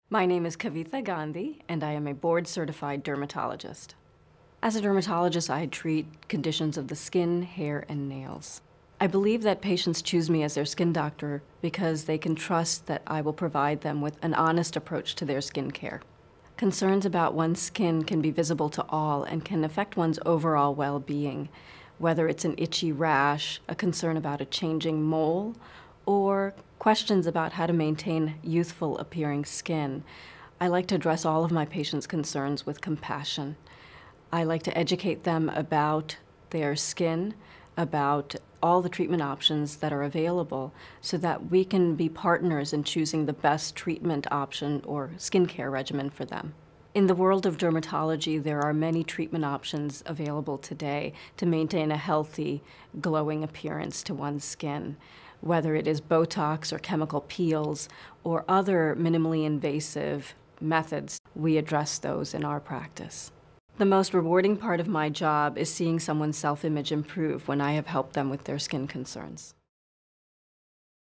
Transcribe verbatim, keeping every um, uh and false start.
My name is Kavitha Gandhi, and I am a board-certified dermatologist. As a dermatologist, I treat conditions of the skin, hair, and nails. I believe that patients choose me as their skin doctor because they can trust that I will provide them with an honest approach to their skin care. Concerns about one's skin can be visible to all and can affect one's overall well-being, whether it's an itchy rash, a concern about a changing mole, or questions about how to maintain youthful-appearing skin. I like to address all of my patients' concerns with compassion. I like to educate them about their skin, about all the treatment options that are available so that we can be partners in choosing the best treatment option or skincare regimen for them. In the world of dermatology, there are many treatment options available today to maintain a healthy, glowing appearance to one's skin. Whether it is Botox or chemical peels or other minimally invasive methods, we address those in our practice. The most rewarding part of my job is seeing someone's self-image improve when I have helped them with their skin concerns.